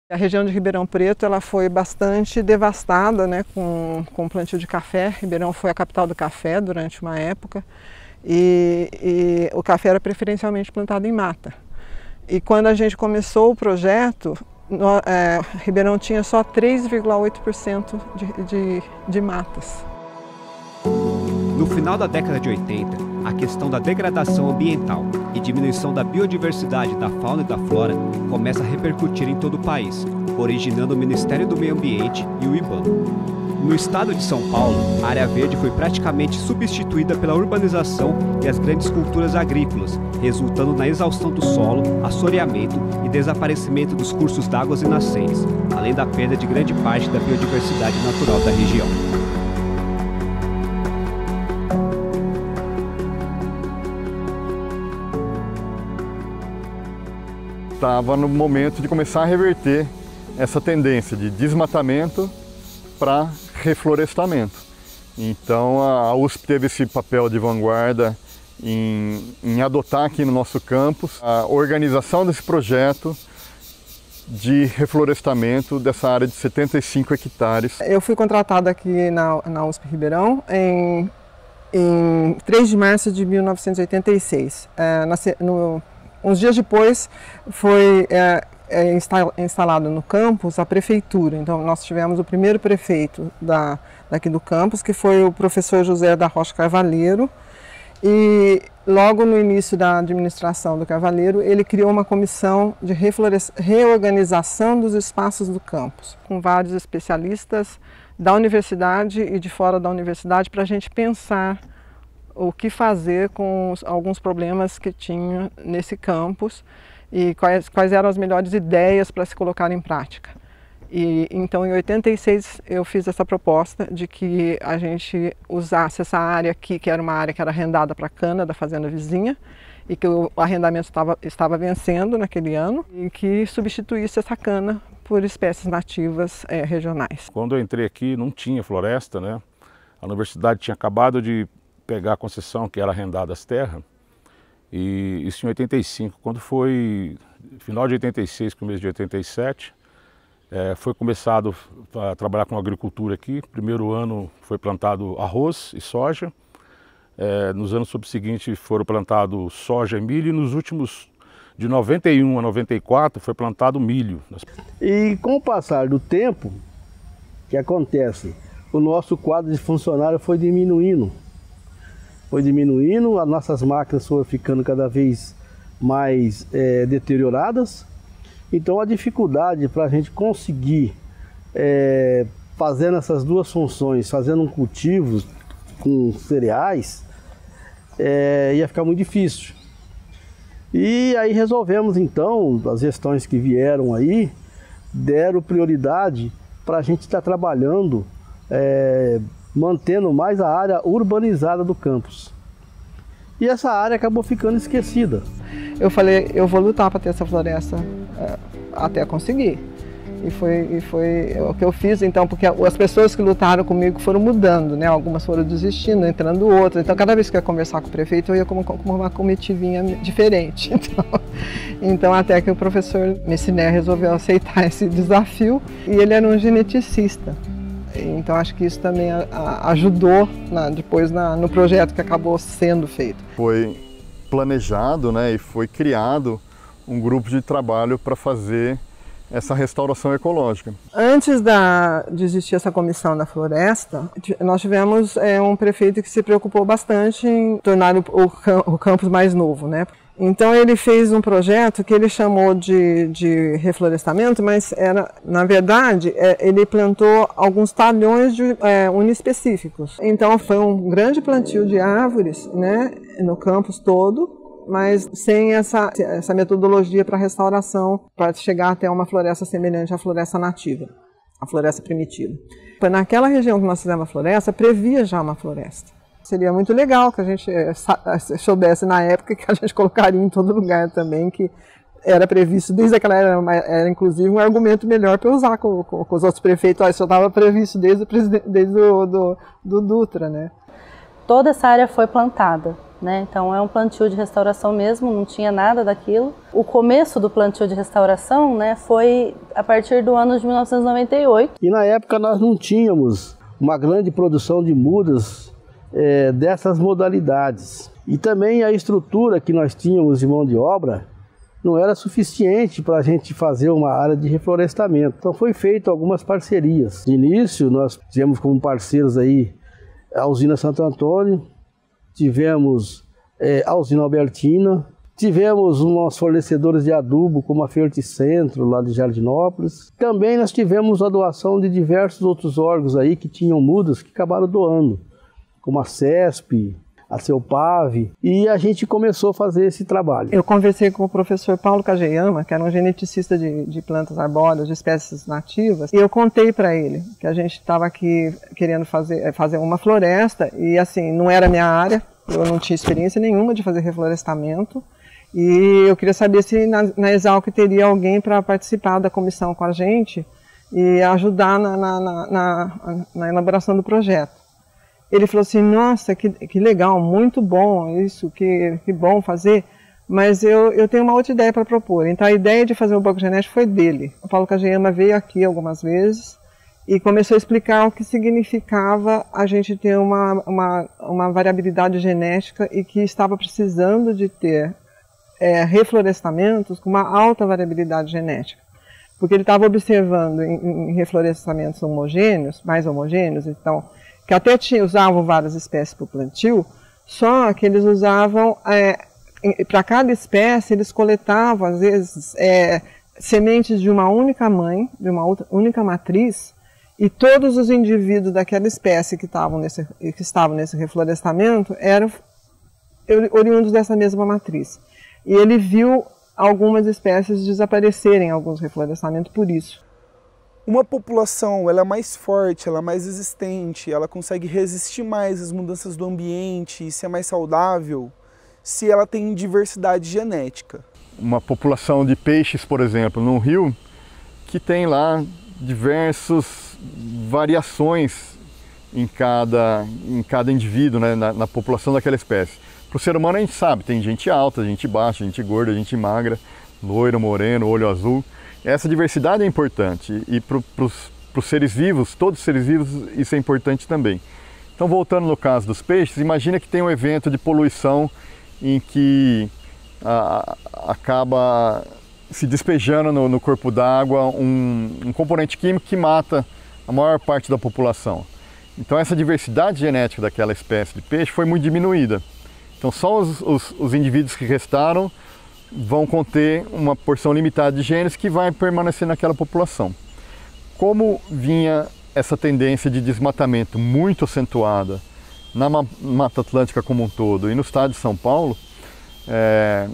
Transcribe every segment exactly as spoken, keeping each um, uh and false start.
A região de Ribeirão Preto ela foi bastante devastada, né, com, com o plantio de café. Ribeirão foi a capital do café durante uma época e, e o café era preferencialmente plantado em mata. E quando a gente começou o projeto, no, é, Ribeirão tinha só três vírgula oito por cento de, de, de matas. No final da década de oitenta, a questão da degradação ambiental e diminuição da biodiversidade da fauna e da flora começa a repercutir em todo o país, originando o Ministério do Meio Ambiente e o IBAMA. No estado de São Paulo, a área verde foi praticamente substituída pela urbanização e as grandes culturas agrícolas, resultando na exaustão do solo, assoreamento e desaparecimento dos cursos d'água e nascentes, além da perda de grande parte da biodiversidade natural da região. Estava no momento de começar a reverter essa tendência de desmatamento para reflorestamento. Então a U S P teve esse papel de vanguarda em, em adotar aqui no nosso campus a organização desse projeto de reflorestamento dessa área de setenta e cinco hectares. Eu fui contratada aqui na, na U S P Ribeirão em, em três de março de mil novecentos e oitenta e seis. É, na, no, Uns dias depois foi é, é, instalado no campus a prefeitura. Então nós tivemos o primeiro prefeito da, daqui do campus, que foi o professor José da Rocha Carvalheiro. E logo no início da administração do Carvalheiro, ele criou uma comissão de reorganização dos espaços do campus, com vários especialistas da universidade e de fora da universidade, para a gente pensar o que fazer com os, alguns problemas que tinha nesse campus e quais, quais eram as melhores ideias para se colocar em prática. E então em oitenta e seis eu fiz essa proposta de que a gente usasse essa área aqui, que era uma área que era arrendada para cana da fazenda vizinha e que o arrendamento estava, estava vencendo naquele ano, e que substituísse essa cana por espécies nativas é, regionais. Quando eu entrei aqui não tinha floresta, né? A universidade tinha acabado de pegar a concessão que era arrendada as terras, e isso em oitenta e cinco, quando foi final de oitenta e seis, começo de oitenta e sete, é, foi começado a trabalhar com agricultura aqui. Primeiro ano foi plantado arroz e soja, é, nos anos subsequentes foram plantados soja e milho, e nos últimos, de noventa e um a noventa e quatro, foi plantado milho. E com o passar do tempo, o que acontece? O nosso quadro de funcionário foi diminuindo. Foi diminuindo, as nossas máquinas foram ficando cada vez mais é, deterioradas. Então a dificuldade para a gente conseguir, é, fazendo essas duas funções, fazendo um cultivo com cereais, é, ia ficar muito difícil. E aí resolvemos então, as gestões que vieram aí, deram prioridade para a gente estar trabalhando, é, mantendo mais a área urbanizada do campus. E essa área acabou ficando esquecida. Eu falei, eu vou lutar para ter essa floresta é, até conseguir. E foi, e foi o que eu fiz, então, porque as pessoas que lutaram comigo foram mudando, né? Algumas foram desistindo, entrando outras. Então, cada vez que eu ia conversar com o prefeito, eu ia com uma comitivinha diferente. Então, então até que o professor Messiné resolveu aceitar esse desafio, e ele era um geneticista. Então acho que isso também ajudou na, depois na, no projeto que acabou sendo feito. Foi planejado, né, e foi criado um grupo de trabalho para fazer essa restauração ecológica. Antes da, de existir essa comissão da floresta, nós tivemos é, um prefeito que se preocupou bastante em tornar o, o, o campus mais novo, né? Então ele fez um projeto que ele chamou de, de reflorestamento, mas era, na verdade, é, ele plantou alguns talhões de, é, uniespecíficos. Então foi um grande plantio de árvores, né, no campus todo, mas sem essa, essa metodologia para restauração, para chegar até uma floresta semelhante à floresta nativa, a floresta primitiva. Naquela região que nós fizemos a floresta, previa já uma floresta. Seria muito legal que a gente soubesse na época que a gente colocaria em todo lugar também, que era previsto desde aquela era, era inclusive um argumento melhor para usar com, com, com os outros prefeitos. Olha, isso estava previsto desde, o, desde o do, do Dutra, né? Toda essa área foi plantada. né? Então é um plantio de restauração mesmo, não tinha nada daquilo. O começo do plantio de restauração, né, foi a partir do ano de mil novecentos e noventa e oito. E na época nós não tínhamos uma grande produção de mudas é, dessas modalidades. E também a estrutura que nós tínhamos de mão de obra não era suficiente para a gente fazer uma área de reflorestamento. Então foi feito algumas parcerias. De início nós tivemos como parceiros aí a usina Santo Antônio, tivemos é, a usina Albertina, tivemos umas fornecedores de adubo como a Ferticentro lá de Jardinópolis. Também nós tivemos a doação de diversos outros órgãos aí que tinham mudas que acabaram doando, como a CESP, a Celpave, e a gente começou a fazer esse trabalho. Eu conversei com o professor Paulo Kageyama, que era um geneticista de, de plantas arbóreas, de espécies nativas, e eu contei para ele que a gente estava aqui querendo fazer, fazer uma floresta, e assim, não era minha área, eu não tinha experiência nenhuma de fazer reflorestamento, e eu queria saber se na, na Exalc teria alguém para participar da comissão com a gente e ajudar na, na, na, na, na elaboração do projeto. Ele falou assim, nossa, que, que legal, muito bom isso, que, que bom fazer, mas eu, eu tenho uma outra ideia para propor. Então a ideia de fazer o banco genético foi dele. O Paulo Kageyama veio aqui algumas vezes e começou a explicar o que significava a gente ter uma, uma, uma variabilidade genética e que estava precisando de ter é, reflorestamentos com uma alta variabilidade genética. Porque ele estava observando em, em reflorestamentos homogêneos, mais homogêneos, então, que até tinha, usavam várias espécies para o plantio, só que eles usavam, é, para cada espécie, eles coletavam, às vezes, é, sementes de uma única mãe, de uma outra, única matriz, e todos os indivíduos daquela espécie que estavam nesse, que estavam nesse reflorestamento eram oriundos dessa mesma matriz. E ele viu algumas espécies desaparecerem em alguns reflorestamentos por isso. Uma população ela é mais forte, ela é mais resistente, ela consegue resistir mais às mudanças do ambiente e ser mais saudável se ela tem diversidade genética. Uma população de peixes, por exemplo, num rio, que tem lá diversas variações em cada, em cada indivíduo, né, na, na população daquela espécie. Para o ser humano a gente sabe, tem gente alta, gente baixa, gente gorda, gente magra, loiro, moreno, olho azul. Essa diversidade é importante e para os seres vivos, todos os seres vivos, isso é importante também. Então, voltando no caso dos peixes, imagina que tem um evento de poluição em que a, acaba se despejando no, no corpo d'água um, um componente químico que mata a maior parte da população. Então, essa diversidade genética daquela espécie de peixe foi muito diminuída. Então, só os, os, os indivíduos que restaram vão conter uma porção limitada de genes que vai permanecer naquela população. Como vinha essa tendência de desmatamento muito acentuada na Mata Atlântica como um todo e no estado de São Paulo, é,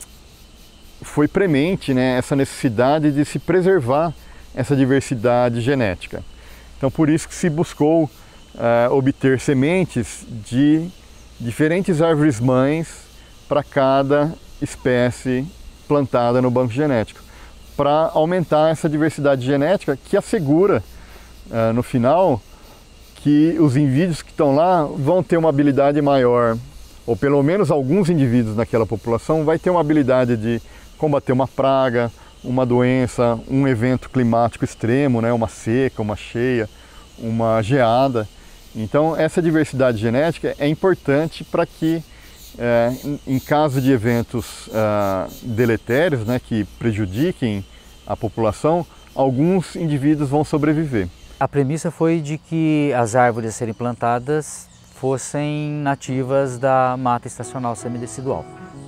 foi premente, né, essa necessidade de se preservar essa diversidade genética. Então, por isso que se buscou é, obter sementes de diferentes árvores-mães para cada espécie plantada no banco genético, para aumentar essa diversidade genética que assegura, uh, no final, que os indivíduos que estão lá vão ter uma habilidade maior, ou pelo menos alguns indivíduos naquela população vai ter uma habilidade de combater uma praga, uma doença, um evento climático extremo, né, uma seca, uma cheia, uma geada. Então, essa diversidade genética é importante para que É, em, em caso de eventos uh, deletérios, né, que prejudiquem a população, alguns indivíduos vão sobreviver. A premissa foi de que as árvores a serem plantadas fossem nativas da mata estacional semidecidual.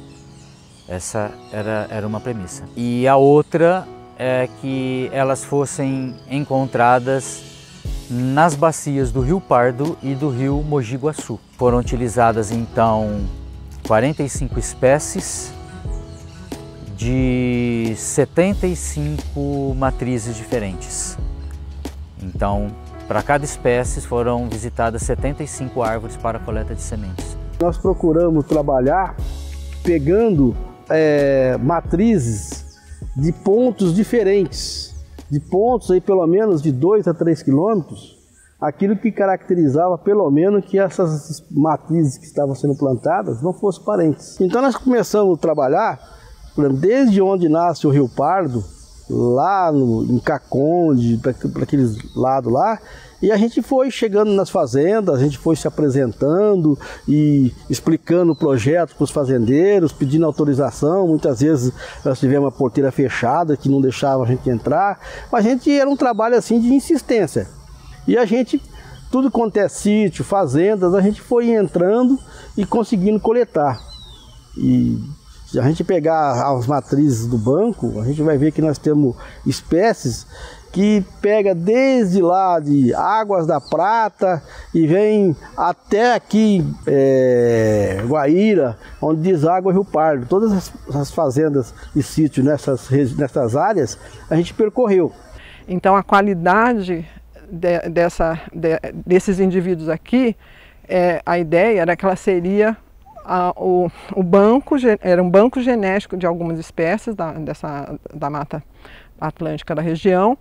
Essa era, era uma premissa. E a outra é que elas fossem encontradas nas bacias do Rio Pardo e do Rio Mogi Guaçu. Foram utilizadas então quarenta e cinco espécies de setenta e cinco matrizes diferentes. Então, para cada espécie foram visitadas setenta e cinco árvores para a coleta de sementes. Nós procuramos trabalhar pegando é, matrizes de pontos diferentes, de pontos aí pelo menos de dois a três quilômetros, aquilo que caracterizava pelo menos que essas matrizes que estavam sendo plantadas não fossem parentes. Então nós começamos a trabalhar desde onde nasce o Rio Pardo, lá no, em Caconde, para aqueles lados lá, e a gente foi chegando nas fazendas, a gente foi se apresentando e explicando o projeto para os fazendeiros, pedindo autorização. Muitas vezes nós tivemos uma porteira fechada que não deixava a gente entrar, mas a gente era um trabalho assim de insistência. E a gente, tudo quanto é sítio, fazendas, a gente foi entrando e conseguindo coletar. E se a gente pegar as matrizes do banco, a gente vai ver que nós temos espécies que pega desde lá de Águas da Prata e vem até aqui é, Guaíra, onde deságua o Rio Pardo. Todas as, as fazendas e sítios nessas, nessas áreas a gente percorreu. Então a qualidade de, dessa, de, desses indivíduos aqui, é, a ideia era que ela seria a, o, o banco, era um banco genético de algumas espécies da, dessa, da Mata Atlântica da região,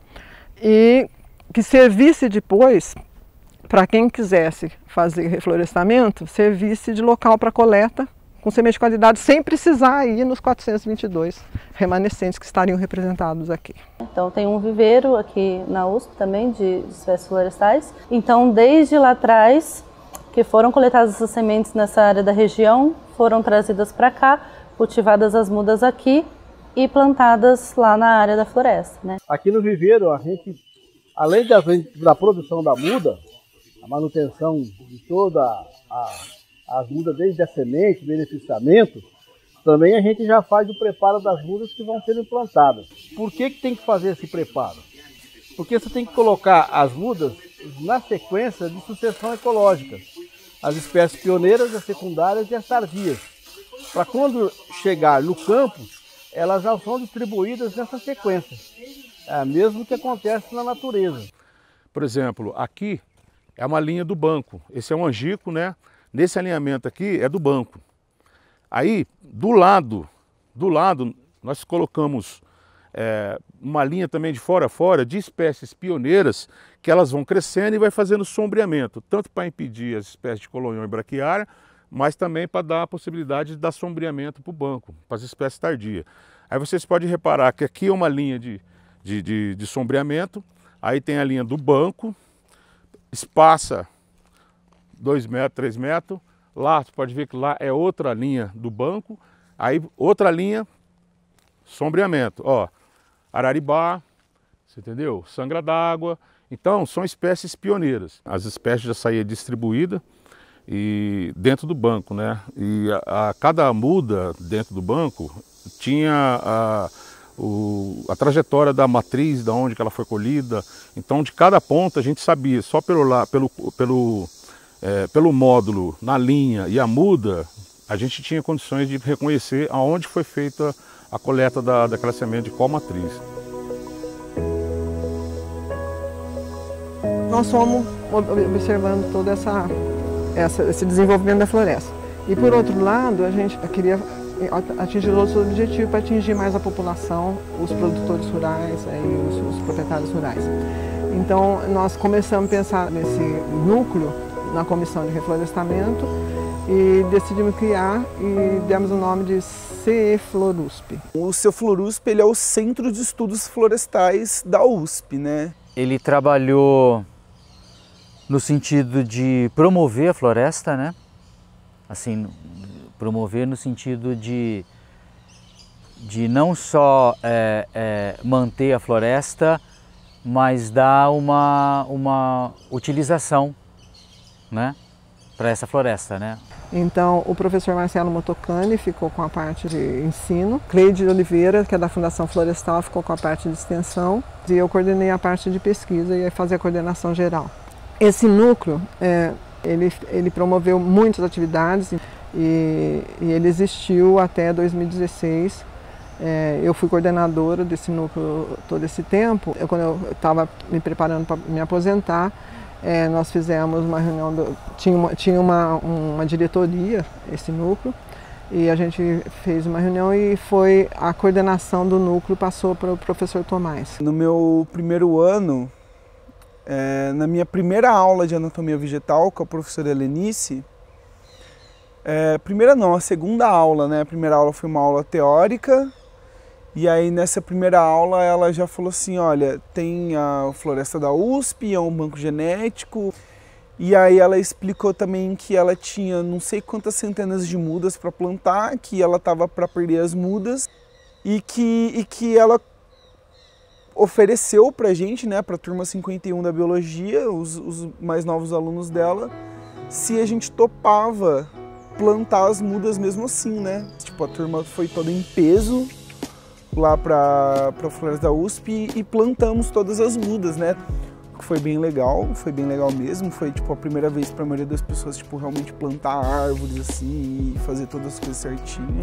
e que servisse depois, para quem quisesse fazer reflorestamento, servisse de local para coleta com semente de qualidade, sem precisar ir nos quatrocentos e vinte e dois remanescentes que estariam representados aqui. Então tem um viveiro aqui na U S P também de espécies florestais. Então desde lá atrás, que foram coletadas essas sementes nessa área da região, foram trazidas para cá, cultivadas as mudas aqui e plantadas lá na área da floresta, né? Aqui no viveiro, a gente, além da, da produção da muda, a manutenção de toda a, as mudas desde a semente, beneficiamento, também a gente já faz o preparo das mudas que vão sendo plantadas. Por que que tem que fazer esse preparo? Porque você tem que colocar as mudas na sequência de sucessão ecológica. As espécies pioneiras, as secundárias e as tardias. Para quando chegar no campo, elas já são distribuídas nessa sequência. É mesmo que acontece na natureza. Por exemplo, aqui é uma linha do banco. Esse é um angico, né? Nesse alinhamento aqui é do banco. Aí, do lado, do lado, nós colocamos é, uma linha também de fora a fora de espécies pioneiras que elas vão crescendo e vai fazendo sombreamento, tanto para impedir as espécies de colonhão e braquiária, mas também para dar a possibilidade de dar sombreamento para o banco, para as espécies tardias. Aí vocês podem reparar que aqui é uma linha de, de, de, de sombreamento, aí tem a linha do banco, espaça dois metros, três metros, lá você pode ver que lá é outra linha do banco, aí outra linha, sombreamento, ó, araribá, você entendeu? Sangra d'água. Então são espécies pioneiras. As espécies já saíam distribuídas e dentro do banco, né? E a, a cada muda dentro do banco tinha a, o, a trajetória da matriz, da onde que ela foi colhida. Então de cada ponta a gente sabia, só pelo, lá, pelo, pelo, é, pelo módulo, na linha e a muda, a gente tinha condições de reconhecer aonde foi feita a coleta da, daquela semente de qual matriz. Nós fomos observando todo essa, essa, esse desenvolvimento da floresta. E por outro lado, a gente queria atingir outros objetivos para atingir mais a população, os produtores rurais, aí, os, os proprietários rurais. Então nós começamos a pensar nesse núcleo na comissão de reflorestamento e decidimos criar e demos o nome de CEFlorUSP. O CEFlorUSP ele é o Centro de Estudos Florestais da U S P, né? Ele trabalhou no sentido de promover a floresta, né? Assim, promover no sentido de, de não só é, é, manter a floresta, mas dar uma, uma utilização, né, para essa floresta, né? Então, o professor Marcelo Motocani ficou com a parte de ensino, Cleide Oliveira, que é da Fundação Florestal, ficou com a parte de extensão, e eu coordenei a parte de pesquisa e fazia a coordenação geral. Esse núcleo, é, ele, ele promoveu muitas atividades e, e ele existiu até dois mil e dezesseis. É, eu fui coordenadora desse núcleo todo esse tempo. Eu, quando eu estava me preparando para me aposentar, É, nós fizemos uma reunião, do, tinha, uma, tinha uma, uma diretoria, esse núcleo, e a gente fez uma reunião e foi a coordenação do núcleo passou para o professor Tomás. No meu primeiro ano, É, na minha primeira aula de anatomia vegetal com a professora Helenice, é, primeira não, a segunda aula, né? A primeira aula foi uma aula teórica, e aí nessa primeira aula ela já falou assim, olha, tem a floresta da U S P, é um banco genético, e aí ela explicou também que ela tinha não sei quantas centenas de mudas para plantar, que ela estava para perder as mudas, e que, e que ela ofereceu para a gente, né, para a turma cinquenta e um da biologia, os, os mais novos alunos dela, se a gente topava plantar as mudas mesmo assim, né? Tipo, a turma foi toda em peso lá para a floresta da U S P e plantamos todas as mudas, né? Foi bem legal, foi bem legal mesmo. Foi tipo a primeira vez para a maioria das pessoas tipo realmente plantar árvores assim e fazer todas as coisas certinho.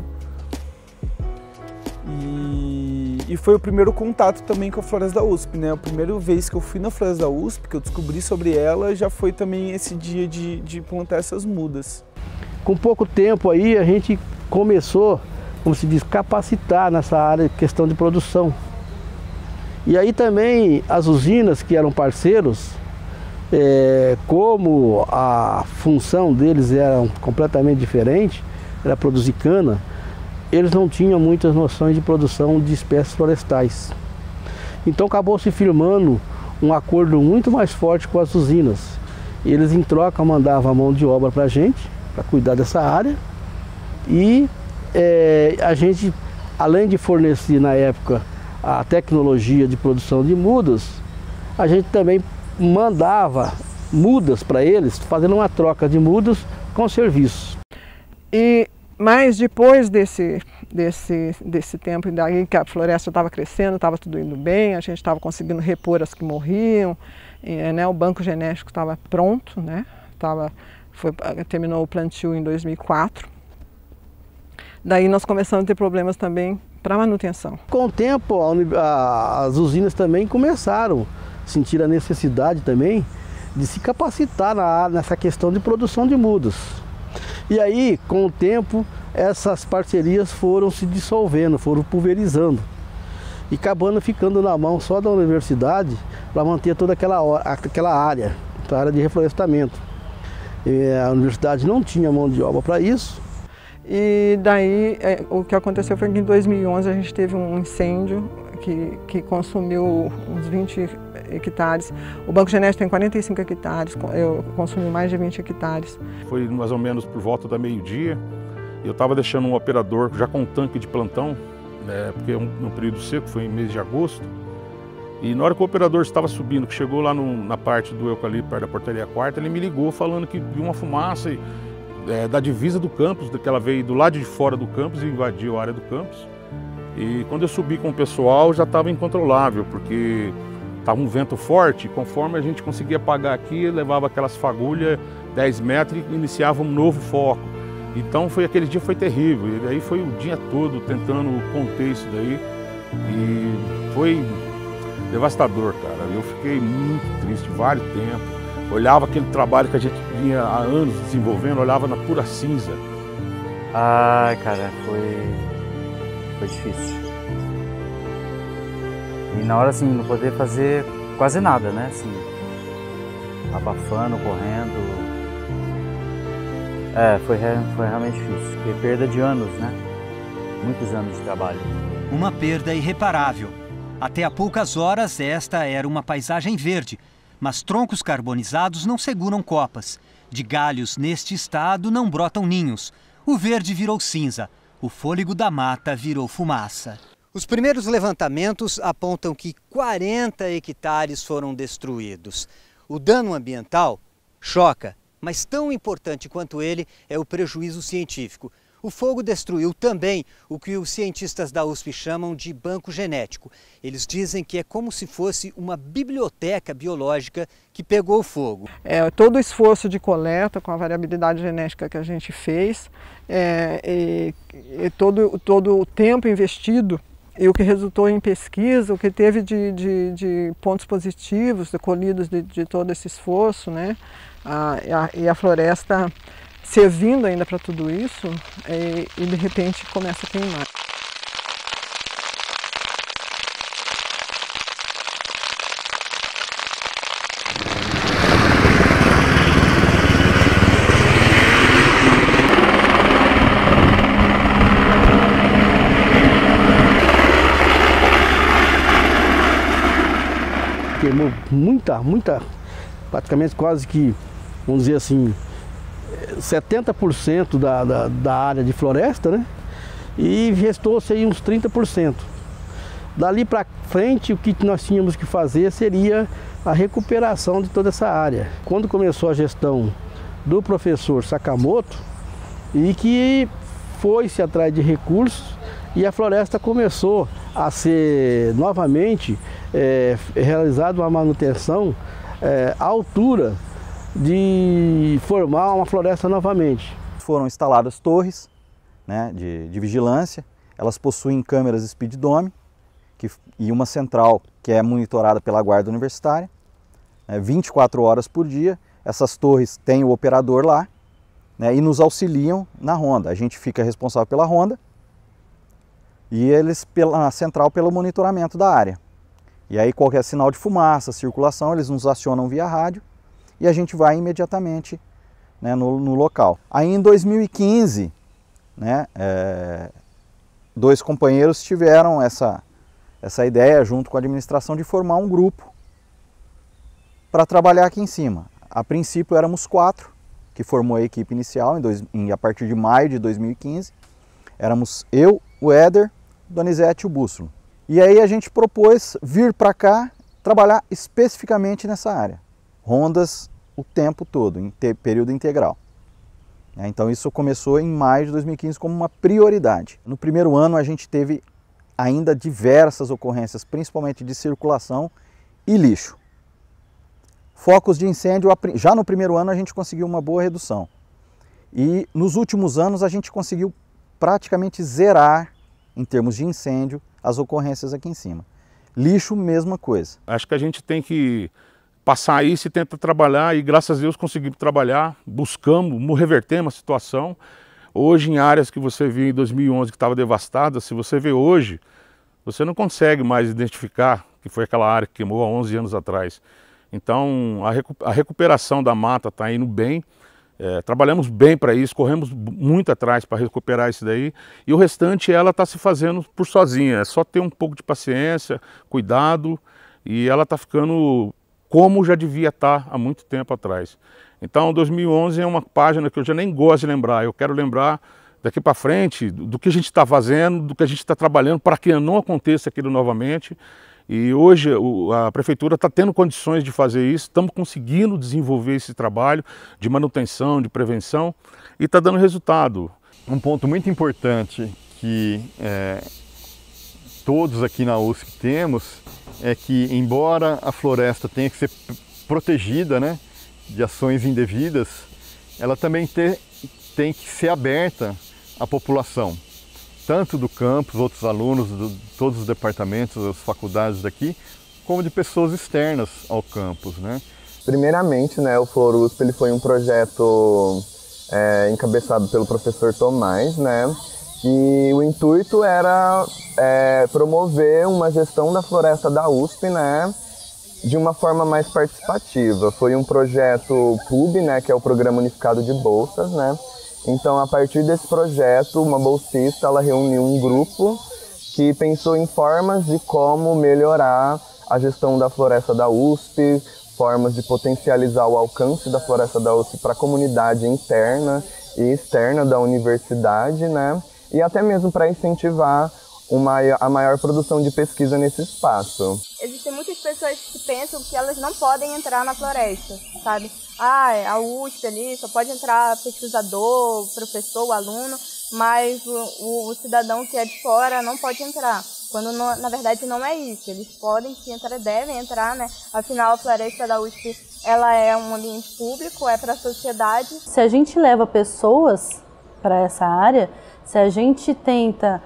E, e foi o primeiro contato também com a floresta da U S P, né? A primeira vez que eu fui na floresta da U S P, que eu descobri sobre ela, já foi também esse dia de, de plantar essas mudas. Com pouco tempo aí a gente começou, como se diz, capacitar nessa área de questão de produção. E aí também as usinas que eram parceiros, é, como a função deles era completamente diferente, era produzir cana, eles não tinham muitas noções de produção de espécies florestais. Então acabou se firmando um acordo muito mais forte com as usinas. Eles em troca mandavam a mão de obra para a gente, para cuidar dessa área, e é, a gente, além de fornecer na época a tecnologia de produção de mudas, a gente também mandava mudas para eles, fazendo uma troca de mudas com serviços. E mas depois desse, desse, desse tempo daí que a floresta estava crescendo, estava tudo indo bem, a gente estava conseguindo repor as que morriam, e, né, o banco genético estava pronto, né, tava, foi, terminou o plantio em dois mil e quatro. Daí nós começamos a ter problemas também para manutenção. Com o tempo, a, a, as usinas também começaram a sentir a necessidade também de se capacitar na, nessa questão de produção de mudas. E aí, com o tempo, essas parcerias foram se dissolvendo, foram pulverizando e acabando ficando na mão só da universidade para manter toda aquela, aquela área, a área de reflorestamento. E a universidade não tinha mão de obra para isso. E daí, é, o que aconteceu foi que em dois mil e onze a gente teve um incêndio que, que consumiu uns vinte hectares. O Banco Genético tem quarenta e cinco hectares, eu consumi mais de vinte hectares. Foi mais ou menos por volta da meio-dia. Eu estava deixando um operador já com um tanque de plantão, né, porque é um, um período seco, foi em mês de agosto. E na hora que o operador estava subindo, que chegou lá no, na parte do eucalipto, perto da portaria quarta, ele me ligou falando que viu uma fumaça e, é, da divisa do campus, que ela veio do lado de fora do campus e invadiu a área do campus. E quando eu subi com o pessoal já estava incontrolável, porque estava um vento forte, conforme a gente conseguia apagar aqui, levava aquelas fagulhas dez metros e iniciava um novo foco. Então foi, aquele dia foi terrível, e aí foi o dia todo tentando conter isso daí, e foi devastador, cara. Eu fiquei muito triste, vários tempos. Olhava aquele trabalho que a gente vinha há anos desenvolvendo, olhava na pura cinza. Ai, cara, foi, foi difícil. E na hora, assim, não poder fazer quase nada, né? Assim, abafando, correndo. É, foi, foi realmente difícil. Porque perda de anos, né? Muitos anos de trabalho. Uma perda irreparável. Até há poucas horas, esta era uma paisagem verde. Mas troncos carbonizados não seguram copas. De galhos neste estado não brotam ninhos. O verde virou cinza. O fôlego da mata virou fumaça. Os primeiros levantamentos apontam que quarenta hectares foram destruídos. O dano ambiental choca, mas tão importante quanto ele é o prejuízo científico. O fogo destruiu também o que os cientistas da U S P chamam de banco genético. Eles dizem que é como se fosse uma biblioteca biológica que pegou fogo. É, todo o esforço de coleta com a variabilidade genética que a gente fez, é, e, e todo, todo o tempo investido, e o que resultou em pesquisa, o que teve de, de, de pontos positivos, de colhidos de, de todo esse esforço, né? a, a, e a floresta servindo ainda para tudo isso, e, e de repente começa a queimar. queimou muita, muita, praticamente quase que, vamos dizer assim, setenta por cento da, da, da área de floresta, né? E restou-se aí uns trinta por cento. Dali para frente, o que nós tínhamos que fazer seria a recuperação de toda essa área. Quando começou a gestão do professor Sakamoto, e que foi-se atrás de recursos, e a floresta começou a ser novamente é, realizada uma manutenção é, à altura de formar uma floresta novamente. Foram instaladas torres, né, de, de vigilância, elas possuem câmeras Speed Dome que, e uma central que é monitorada pela guarda universitária, né, vinte e quatro horas por dia. Essas torres têm o operador lá, né, e nos auxiliam na ronda. A gente fica responsável pela ronda e eles pela central pelo monitoramento da área. E aí qualquer sinal de fumaça, circulação, eles nos acionam via rádio e a gente vai imediatamente, né, no, no local. Aí em dois mil e quinze, né, é, dois companheiros tiveram essa, essa ideia junto com a administração de formar um grupo para trabalhar aqui em cima. A princípio éramos quatro, que formou a equipe inicial em dois, em, a partir de maio de dois mil e quinze. Éramos eu, o Éder, Donizete e o Bússolo. E aí a gente propôs vir para cá trabalhar especificamente nessa área. Rondas o tempo todo, em te, período integral. Então isso começou em maio de dois mil e quinze como uma prioridade. No primeiro ano a gente teve ainda diversas ocorrências, principalmente de circulação e lixo. Focos de incêndio, já no primeiro ano a gente conseguiu uma boa redução. E nos últimos anos a gente conseguiu praticamente zerar, em termos de incêndio, as ocorrências aqui em cima. Lixo, mesma coisa. Acho que a gente tem que passar isso e tentar trabalhar, e graças a Deus conseguimos trabalhar, buscamos, revertemos a situação. Hoje, em áreas que você viu em dois mil e onze que estava devastada, se você vê hoje, você não consegue mais identificar que foi aquela área que queimou há onze anos atrás. Então, a, recu a recuperação da mata está indo bem, é, trabalhamos bem para isso, corremos muito atrás para recuperar isso daí, e o restante ela está se fazendo por sozinha, é só ter um pouco de paciência, cuidado, e ela está ficando como já devia estar há muito tempo atrás. Então, dois mil e onze é uma página que eu já nem gosto de lembrar, eu quero lembrar daqui para frente do que a gente está fazendo, do que a gente está trabalhando para que não aconteça aquilo novamente. E hoje a prefeitura está tendo condições de fazer isso, estamos conseguindo desenvolver esse trabalho de manutenção, de prevenção, e está dando resultado. Um ponto muito importante que é, todos aqui na U S P temos é que, embora a floresta tenha que ser protegida, né, de ações indevidas, ela também ter, tem que ser aberta à população, tanto do campus, outros alunos, de todos os departamentos, as faculdades daqui, como de pessoas externas ao campus, né? Primeiramente, né, o FlorUSP ele foi um projeto é, encabeçado pelo professor Tomás, né? E o intuito era é, promover uma gestão da floresta da U S P, né, de uma forma mais participativa. Foi um projeto P U B, né, que é o Programa Unificado de Bolsas, né? Então, a partir desse projeto, uma bolsista ela reuniu um grupo que pensou em formas de como melhorar a gestão da floresta da U S P, formas de potencializar o alcance da floresta da U S P para a comunidade interna e externa da universidade, né? E até mesmo para incentivar uma, a maior produção de pesquisa nesse espaço. Existem muitas pessoas que pensam que elas não podem entrar na floresta, sabe? Ah, a U S P ali só pode entrar pesquisador, professor, aluno, mas o, o, o cidadão que é de fora não pode entrar. Quando não, na verdade não é isso, eles podem sim entrar, devem entrar, né? Afinal, a floresta da U S P ela é um ambiente público, é para a sociedade. Se a gente leva pessoas para essa área, se a gente tenta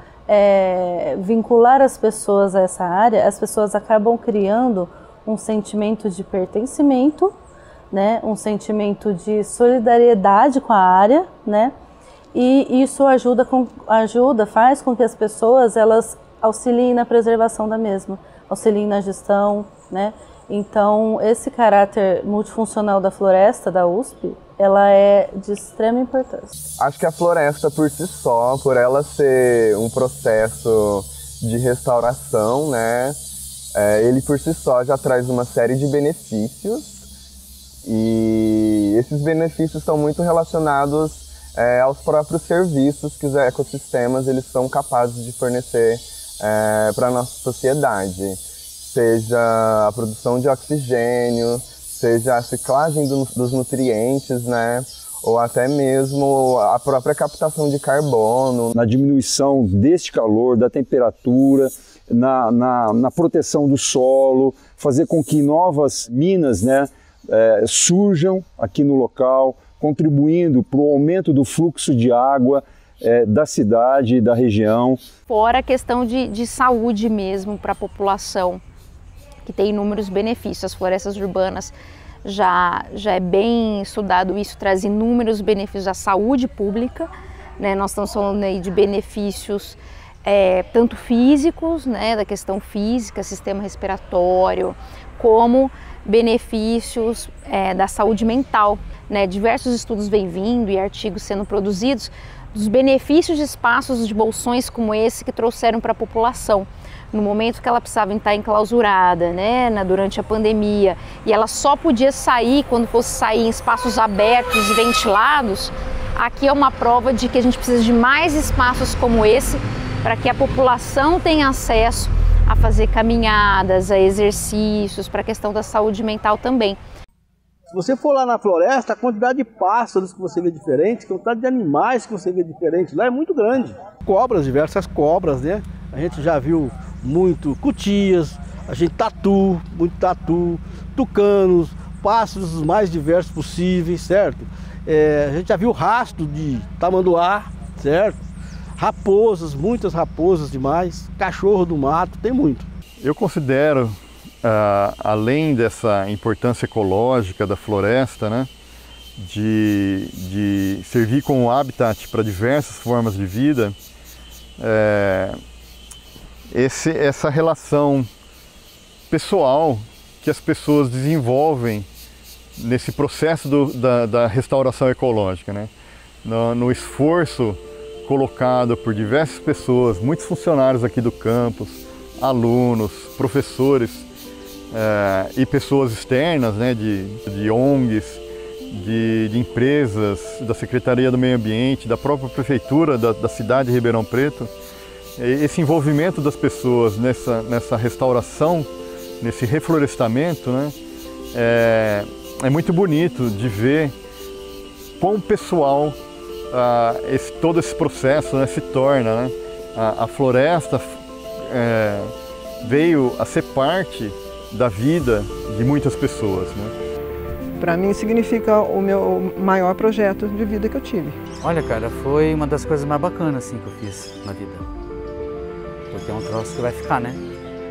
é, vincular as pessoas a essa área, as pessoas acabam criando um sentimento de pertencimento, né, um sentimento de solidariedade com a área, né, e isso ajuda, com, ajuda, faz com que as pessoas elas auxiliem na preservação da mesma, auxiliem na gestão, né. Então esse caráter multifuncional da floresta da U S P, ela é de extrema importância. Acho que a floresta por si só, por ela ser um processo de restauração, né, é, ele por si só já traz uma série de benefícios e esses benefícios estão muito relacionados é, aos próprios serviços que os ecossistemas eles são capazes de fornecer é, para a nossa sociedade, seja a produção de oxigênio, seja a ciclagem do, dos nutrientes, né? Ou até mesmo a própria captação de carbono. Na diminuição deste calor, da temperatura, na, na, na proteção do solo, fazer com que novas minas, né, é, surjam aqui no local, contribuindo para o aumento do fluxo de água é, da cidade e da região. Fora a questão de, de saúde mesmo para a população, que tem inúmeros benefícios. As florestas urbanas já, já é bem estudado, isso traz inúmeros benefícios à saúde pública, né? Nós estamos falando aí de benefícios é, tanto físicos, né, da questão física, sistema respiratório, como benefícios é, da saúde mental, né? Diversos estudos vêm vindo e artigos sendo produzidos dos benefícios de espaços de bolsões como esse que trouxeram para a população. No momento que ela precisava estar enclausurada, né, na, durante a pandemia, e ela só podia sair quando fosse sair em espaços abertos e ventilados, aqui é uma prova de que a gente precisa de mais espaços como esse para que a população tenha acesso a fazer caminhadas, a exercícios, para a questão da saúde mental também. Se você for lá na floresta, a quantidade de pássaros que você vê diferente, a quantidade de animais que você vê diferente lá é muito grande. Cobras, diversas cobras, né? A gente já viu muito cutias, a gente tatu, muito tatu, tucanos, pássaros os mais diversos possíveis, certo? É, a gente já viu rastro de tamanduá, certo? Raposas, muitas raposas demais, cachorro do mato, tem muito. Eu considero, uh, além dessa importância ecológica da floresta, né, de, de servir como habitat para diversas formas de vida, é, esse, essa relação pessoal que as pessoas desenvolvem nesse processo do, da, da restauração ecológica, né? no, no esforço colocado por diversas pessoas, muitos funcionários aqui do campus, alunos, professores é, e pessoas externas, né, de, de O N Gs, de, de empresas, da Secretaria do Meio Ambiente, da própria Prefeitura da, da cidade de Ribeirão Preto. Esse envolvimento das pessoas nessa, nessa restauração, nesse reflorestamento, né, é, é muito bonito de ver quão pessoal ah, esse, todo esse processo, né, se torna. Né? A, a floresta é, veio a ser parte da vida de muitas pessoas. Né? Para mim significa o meu maior projeto de vida que eu tive. Olha, cara, foi uma das coisas mais bacanas assim, que eu fiz na vida. Porque é um troço que vai ficar, né?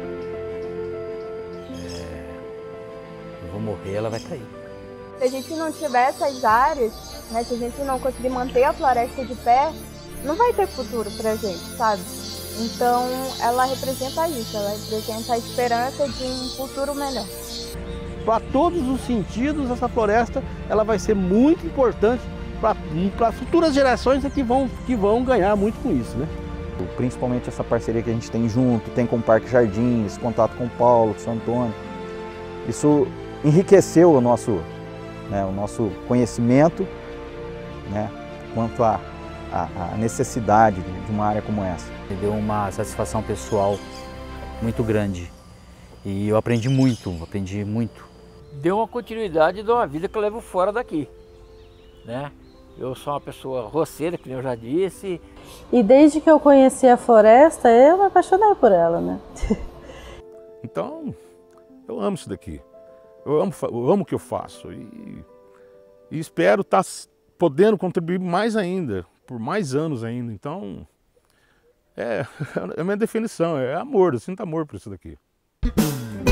É... Eu vou morrer, ela vai cair. Se a gente não tiver essas áreas, né, se a gente não conseguir manter a floresta de pé, não vai ter futuro pra gente, sabe? Então, ela representa isso, ela representa a esperança de um futuro melhor. Para todos os sentidos, essa floresta ela vai ser muito importante para futuras gerações que vão, que vão ganhar muito com isso, né? Principalmente essa parceria que a gente tem junto, tem com o Parque Jardim, esse contato com o Paulo, com o São Antônio. Isso enriqueceu o nosso, né, o nosso conhecimento, né, quanto à a, a necessidade de uma área como essa. Me deu uma satisfação pessoal muito grande e eu aprendi muito, aprendi muito. Deu uma continuidade de uma vida que eu levo fora daqui, né? Eu sou uma pessoa roceira, que eu já disse. E desde que eu conheci a floresta, eu me apaixonei por ela, né? Então, eu amo isso daqui. Eu amo, eu amo o que eu faço e, e espero estar podendo contribuir mais ainda, por mais anos ainda. Então, é, é a minha definição, é amor, eu sinto amor por isso daqui.